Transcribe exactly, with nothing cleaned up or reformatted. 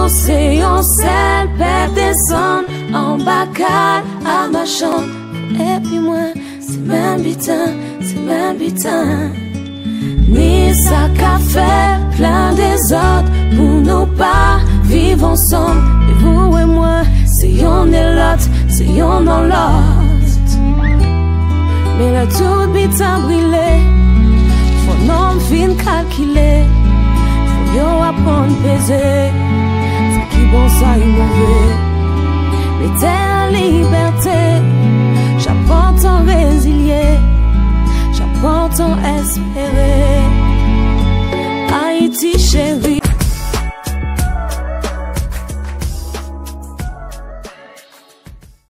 nous c'est un seul père descend en bacale à ma chambre. Et puis moi, c'est même butin, c'est même butin. Ni ça qu'a fait plein des autres pour nous pas vivre ensemble. Et vous et moi, c'est on et l'autre, c'est on dans l'autre. Mais là tout butin brûlé, faut non fin calculer. Yo apprendre peser, c'est qui bon ça et mauvais. Mais t'es en liberté, j'apprends ton résilier, j'apprends ton espérer.